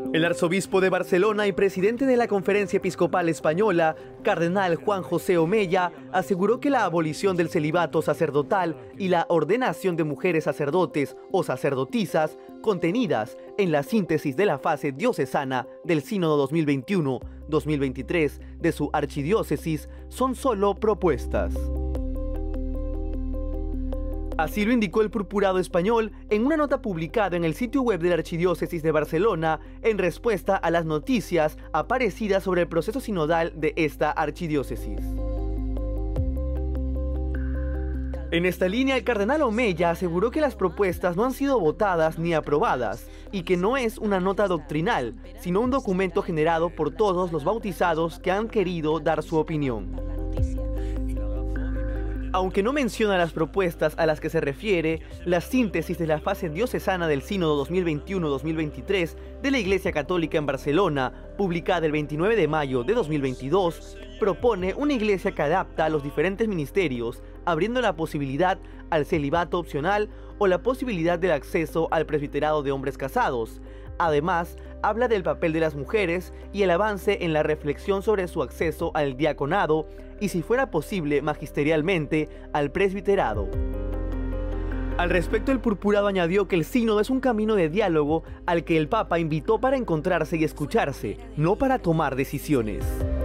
El arzobispo de Barcelona y presidente de la Conferencia Episcopal Española, cardenal Juan José Omella, aseguró que la abolición del celibato sacerdotal y la ordenación de mujeres sacerdotes o sacerdotisas, contenidas en la síntesis de la fase diocesana del Sínodo 2021-2023 de su archidiócesis, son solo propuestas. Así lo indicó el purpurado español en una nota publicada en el sitio web de la Archidiócesis de Barcelona en respuesta a las noticias aparecidas sobre el proceso sinodal de esta archidiócesis. En esta línea, el cardenal Omella aseguró que las propuestas no han sido votadas ni aprobadas y que no es una nota doctrinal, sino un documento generado por todos los bautizados que han querido dar su opinión. Aunque no menciona las propuestas a las que se refiere, la síntesis de la fase diocesana del Sínodo 2021-2023 de la Iglesia Católica en Barcelona, publicada el 29 de mayo de 2022, propone una iglesia que adapta a los diferentes ministerios, abriendo la posibilidad al celibato opcional o la posibilidad del acceso al presbiterado de hombres casados. Además, habla del papel de las mujeres y el avance en la reflexión sobre su acceso al diaconado y, si fuera posible magisterialmente, al presbiterado. Al respecto, el purpurado añadió que el sínodo es un camino de diálogo al que el Papa invitó para encontrarse y escucharse, no para tomar decisiones.